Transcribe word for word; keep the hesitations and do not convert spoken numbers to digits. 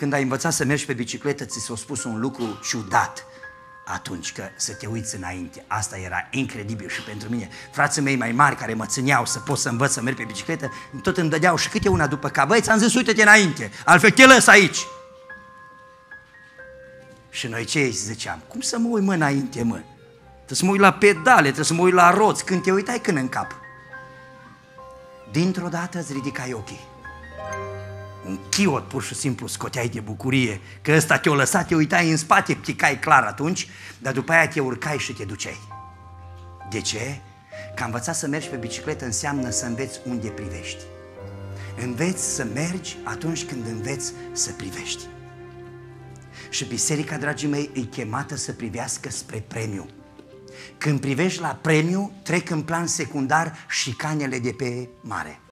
când ai învățat să mergi pe bicicletă, ți s-a spus un lucru ciudat atunci, că să te uiți înainte. Asta era incredibil și pentru mine. Frații mei mai mari care mă țineau să pot să învăț să merg pe bicicletă, tot îmi dădeau și câte una după cap. Băi, ți-am zis, uite-te înainte, altfel te lăs aici. Și noi ce ziceam? Cum să mă uit, mă, înainte, mă? Trebuie să mă uit la pedale, trebuie să mă uit la roți. Când te uitai, când în cap? Dintr-o dată îți ridicai ochii. Un chiot pur și simplu scoteai de bucurie că ăsta te-o lăsat, te uitai în spate, picai clar atunci, dar după aia te urcai și te duceai. De ce? Că a învățat să mergi pe bicicletă înseamnă să înveți unde privești. Înveți să mergi atunci când înveți să privești. Și biserica, dragii mei, e chemată să privească spre premiu. Când privești la premiu, trec în plan secundar șicanele de pe mare.